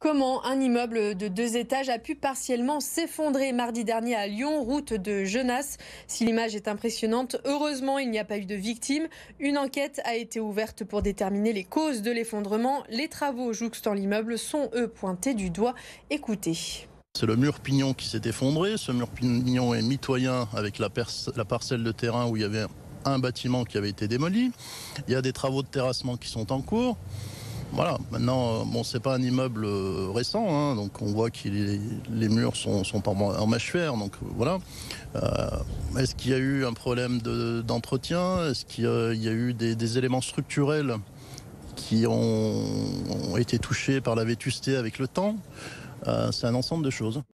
Comment un immeuble de 2 étages a pu partiellement s'effondrer mardi dernier à Lyon, route de Genasse. Si l'image est impressionnante, heureusement, il n'y a pas eu de victimes. Une enquête a été ouverte pour déterminer les causes de l'effondrement. Les travaux jouxtant l'immeuble sont, eux, pointés du doigt. Écoutez. C'est le mur pignon qui s'est effondré. Ce mur pignon est mitoyen avec la parcelle de terrain où il y avait un bâtiment qui avait été démoli. Il y a des travaux de terrassement qui sont en cours. Voilà, maintenant, c'est pas un immeuble récent, hein, donc on voit que les murs sont en mâche-fer, donc voilà. Est-ce qu'il y a eu un problème d'entretien? Est-ce qu'il y a eu des éléments structurels qui ont été touchés par la vétusté avec le temps? C'est un ensemble de choses.